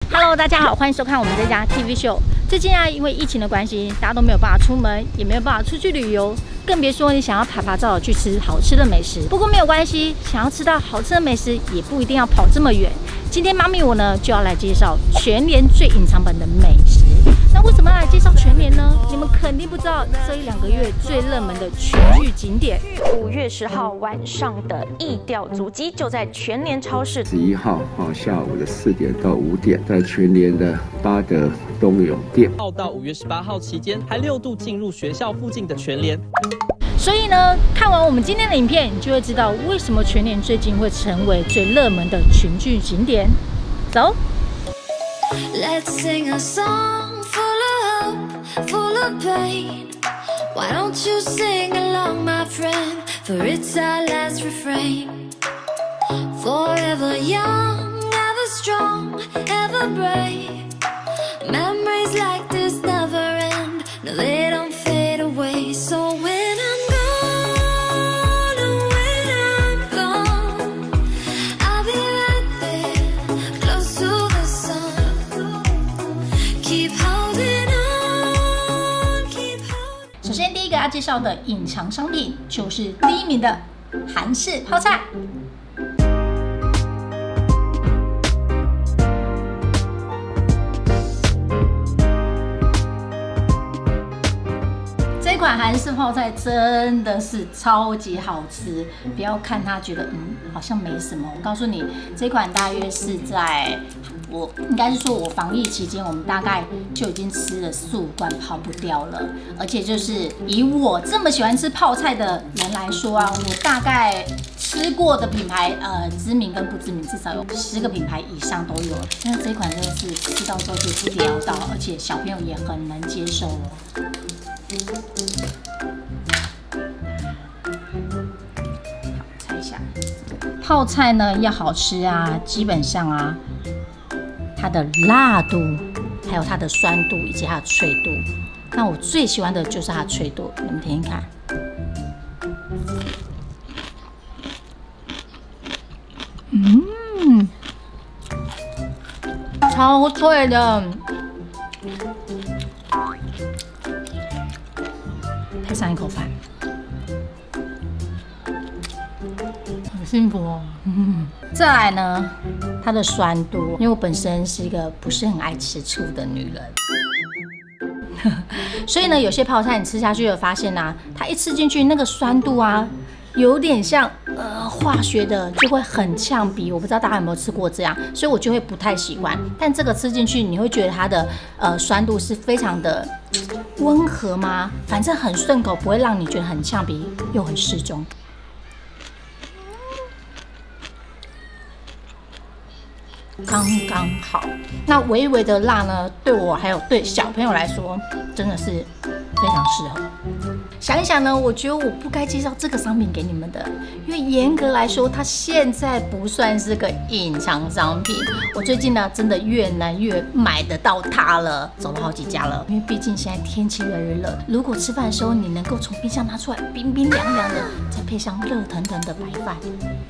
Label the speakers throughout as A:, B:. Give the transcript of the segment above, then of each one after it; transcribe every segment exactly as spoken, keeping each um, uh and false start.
A: Hello， 大家好，欢迎收看我们这家 T V 秀。最近啊，因为疫情的关系，大家都没有办法出门，也没有办法出去旅游，更别说你想要爬爬照去吃好吃的美食。不过没有关系，想要吃到好吃的美食，也不一定要跑这么远。今天妈咪我呢就要来介绍全联最隐藏版的美食。那为什么要来介绍全联呢？你们肯定不知道，这一两个月最热门的全聚景点，五月十号晚上的疫调足迹就在全联超市。
B: 十一号啊下午的四点到五点，在全联的八德东永店。
C: 到五月十八号期间，还六度进入学校附近的全联。
A: 所以呢，看完我们今天的影片，你就会知道为什么全联最近会成为最热门的群聚景点。走。Let's sing a song full of hope, full of pain. Why don't you sing along, my friend? For it's our last refrain. Forever young, ever strong, ever brave. Memories like this never end. No, they don't fade away. So when I'm gone, oh, when I'm gone, I'll be right there, close to the sun. Keep holding on, keep holding. 首先，第一个要介绍的隐藏商品就是第一名的韩式泡菜。这款韩式泡菜真的是超级好吃，不要看它觉得嗯好像没什么。我告诉你，这款大约是在我应该是说我防疫期间，我们大概就已经吃了四五罐跑不掉了。而且就是以我这么喜欢吃泡菜的人来说啊，我大概吃过的品牌，呃，知名跟不知名至少有十个品牌以上都有。但是这一款真的是吃到之后就撩到，而且小朋友也很能接受哦。猜一下，泡菜呢要好吃啊，基本上啊，它的辣度，还有它的酸度以及它的脆度。那我最喜欢的就是它的脆度，你们听听看。嗯，超脆的。配上一口饭，好幸福哦。嗯，再来呢，它的酸度，因为我本身是一个不是很爱吃醋的女人，所以呢，有些泡菜你吃下去有发现啊，它一吃进去那个酸度啊，有点像呃化学的，就会很呛鼻。我不知道大家有没有吃过这样，所以我就会不太喜欢。但这个吃进去，你会觉得它的呃酸度是非常的温和吗？反正很顺口，不会让你觉得很呛鼻，又很适中。刚刚好。那微微的辣呢，对我还有对小朋友来说，真的是非常适合。想一想呢，我觉得我不该介绍这个商品给你们的，因为严格来说，它现在不算是个隐藏商品。我最近呢，真的越来越买得到它了，走了好几家了。因为毕竟现在天气越来越热，如果吃饭的时候你能够从冰箱拿出来，冰冰凉凉的，再配上热腾腾的白饭。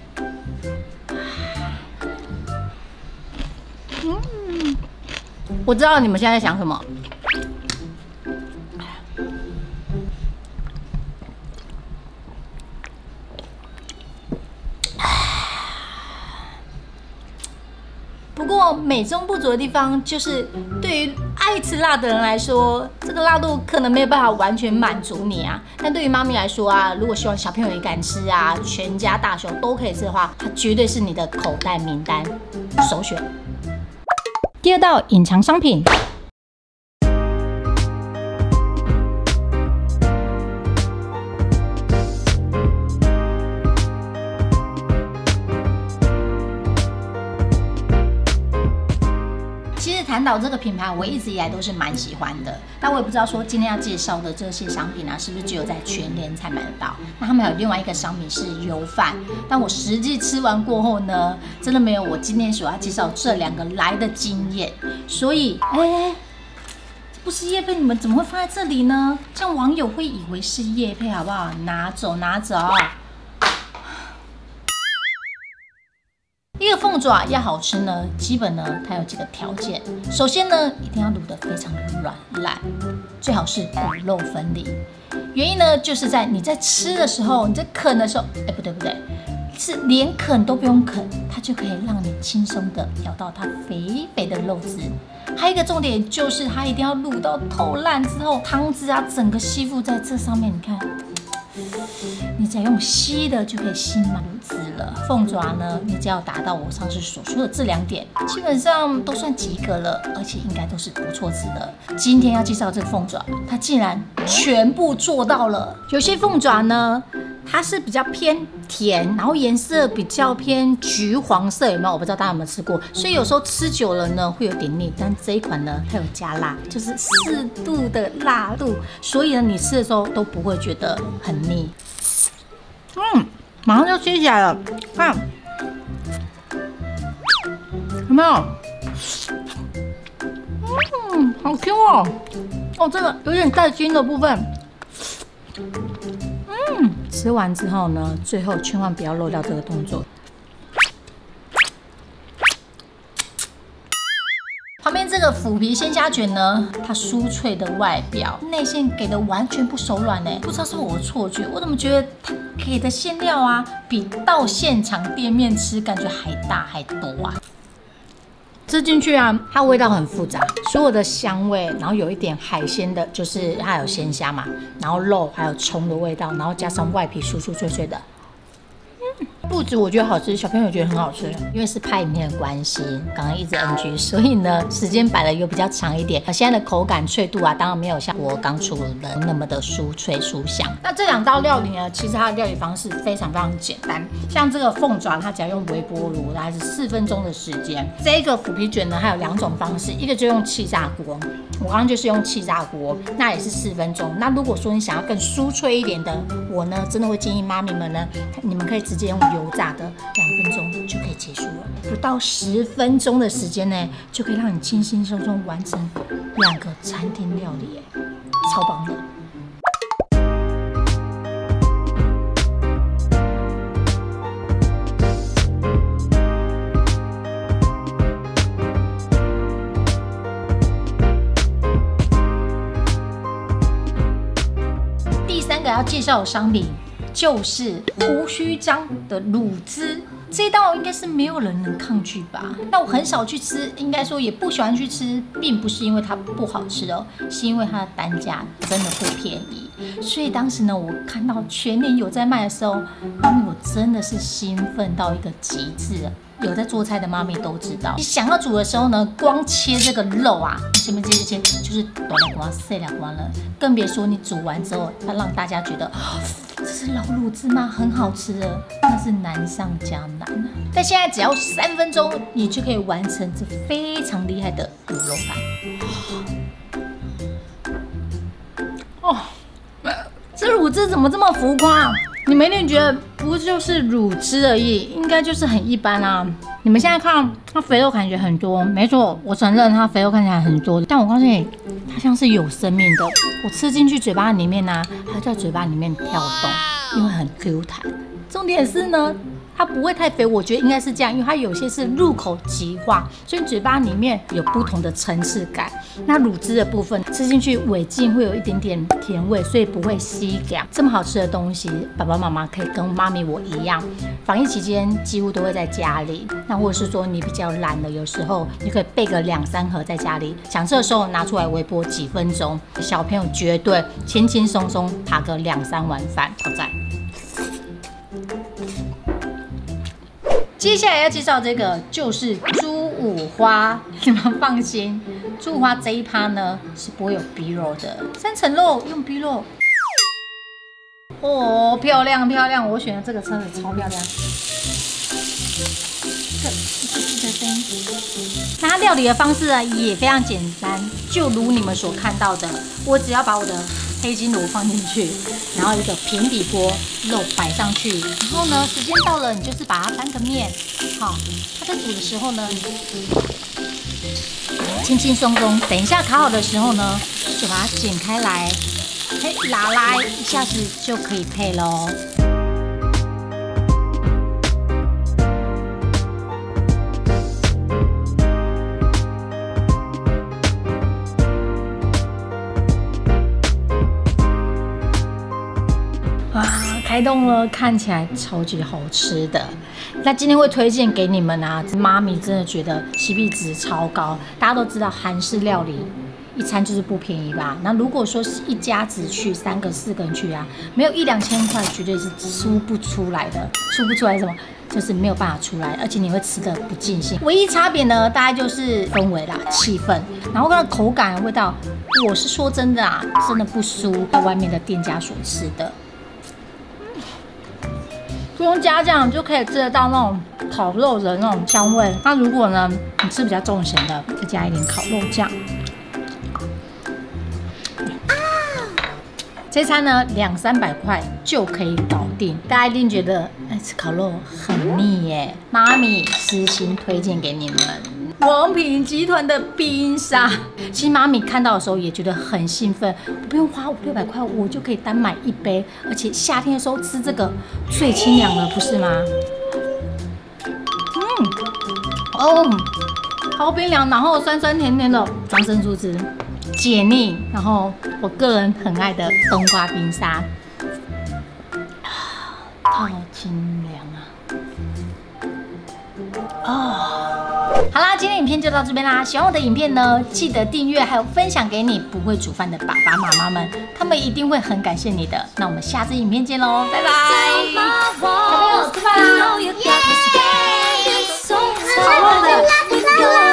A: 嗯，我知道你们现在在想什么。不过美中不足的地方，就是对于爱吃辣的人来说，这个辣度可能没有办法完全满足你啊。但对于妈咪来说啊，如果希望小朋友也敢吃啊，全家大小都可以吃的话，它绝对是你的口袋名单首选。第二道隐藏商品。其实谈到这个品牌，我一直以来都是蛮喜欢的。但我也不知道说今天要介绍的这些商品啊，是不是只有在全联才买得到？那他们还有另外一个商品是油饭，但我实际吃完过后呢，真的没有我今天所要介绍这两个来的惊艳。所以，哎，这不是业配，你们怎么会放在这里呢？这样网友会以为是业配，好不好？拿走，拿走。一个凤凤爪要好吃呢，基本呢它有几个条件。首先呢，一定要卤得非常的软烂，最好是骨肉分离。原因呢，就是在你在吃的时候，你在啃的时候，哎，不对不对，是连啃都不用啃，它就可以让你轻松的咬到它肥肥的肉质。还有一个重点就是它一定要卤到透烂之后，汤汁啊整个吸附在这上面，你看。你只要用吸的就可以吸满卤汁了。凤爪呢，你只要达到我上次所说的这两点，基本上都算及格了，而且应该都是不错吃的。今天要介绍这个凤爪，它竟然全部做到了。有些凤爪呢，它是比较偏甜，然后颜色比较偏橘黄色，有没有？我不知道大家有没有吃过，所以有时候吃久了呢会有点腻。但这一款呢，它有加辣，就是适度的辣度，所以呢你吃的时候都不会觉得很腻。嗯，马上就吃起来了，看有没有？嗯，好 Q 哦！哦，这个有点带筋的部分。嗯，吃完之后呢，最后千万不要漏掉这个动作。旁边这个腐皮鲜虾卷呢，它酥脆的外表，内馅给的完全不手软呢。不知道是我的错觉，我怎么觉得它给的馅料啊，比到现场店面吃感觉还大还多啊。吃进去啊，它味道很复杂，所有的香味，然后有一点海鲜的，就是它有鲜虾嘛，然后肉还有葱的味道，然后加上外皮酥酥脆脆的。不止我觉得好吃，小朋友也觉得很好吃。因为是拍影片的关系，刚刚一直 N G， 所以呢时间摆了又比较长一点。现在的口感脆度啊，当然没有像我刚出的那么的酥脆酥香。那这两道料理呢，其实它的料理方式非常非常简单。像这个凤爪，它只要用微波炉，大概是四分钟的时间。这个腐皮卷呢，还有两种方式，一个就用气炸锅，我刚刚就是用气炸锅，那也是四分钟。那如果说你想要更酥脆一点的，我呢真的会建议妈咪们呢，你们可以直接用油炸的，两分钟就可以结束了。不到十分钟的时间呢，就可以让你轻轻松松完成两个餐厅料理，耶，超棒的。第三个要介绍的商品就是胡须章的卤汁，这一道应该是没有人能抗拒吧？那我很少去吃，应该说也不喜欢去吃，并不是因为它不好吃哦，是因为它的单价真的不便宜。所以当时呢，我看到全年有在卖的时候，妈咪我真的是兴奋到一个极致。有在做菜的妈咪都知道，你想要煮的时候呢，光切这个肉啊，前面这些切就是短两光、细两光了，更别说你煮完之后要让大家觉得、哦、这是老卤汁吗？很好吃的，那是难上加难啊！但现在只要三分钟，你就可以完成这非常厉害的卤肉饭。哦，这卤汁怎么这么浮夸？你们一定觉得不就是卤汁而已，应该就是很一般啊。你们现在看它肥肉感觉很多，没错，我承认它肥肉看起来很多，但我告诉你，它像是有生命的。我吃进去嘴巴里面呢、啊，它在嘴巴里面跳动，因为很 Q 弹。重点是呢，它不会太肥，我觉得应该是这样，因为它有些是入口即化，所以嘴巴里面有不同的层次感。那卤汁的部分吃进去尾劲会有一点点甜味，所以不会吸凉。这么好吃的东西，爸爸妈妈可以跟妈咪我一样，防疫期间几乎都会在家里。那或者是说你比较懒的，有时候你可以备个两三盒在家里，想吃的时候拿出来微波几分钟，小朋友绝对轻轻松松扒个两三碗饭，好赞。接下来要介绍这个就是猪五花，你们放心，猪五花这一趴呢是不会有 B 肉的，三层肉用 B 肉，哦，漂亮漂亮，我选的这个车子超漂亮，这这这声音。那它料理的方式呢也非常简单，就如你们所看到的，我只要把我的黑金炉放进去，然后一个平底锅，肉摆上去，然后呢，时间到了，你就是把它翻个面，好，它在煮的时候呢，轻轻松松，等一下烤好的时候呢，就把它剪开来，嘿，拉拉一下子就可以配喽。 一栋呢看起来超级好吃的。那今天会推荐给你们啊，妈咪真的觉得 C P 值超高。大家都知道韩式料理一餐就是不便宜吧？那如果说是一家子去，三个四个人去啊，没有一两千块绝对是出不出来的，出不出来什么？就是没有办法出来，而且你会吃的不尽兴。唯一差别呢，大概就是氛围啦、气氛，然后那口感、味道，我是说真的啊，真的不输在外面的店家所吃的。不用加酱就可以吃得到那种烤肉的那种香味。那如果呢，你吃比较重咸的，就加一点烤肉酱。这餐呢两三百块就可以搞定，大家一定觉得哎吃烤肉很腻耶。妈咪私心推荐给你们王品集团的冰沙，其实妈咪看到的时候也觉得很兴奋，不用花五六百块，我就可以单买一杯，而且夏天的时候吃这个最清凉了，不是吗？嗯，哦，好冰凉，然后酸酸甜甜的防生素汁。解腻，然后我个人很爱的冬瓜冰沙，好清凉啊！哦，好啦，今天影片就到这边啦。喜欢我的影片呢，记得订阅还有分享给你不会煮饭的爸爸妈妈们，他们一定会很感谢你的。那我们下支影片见喽，拜拜！小朋友吃饭啦！好热的。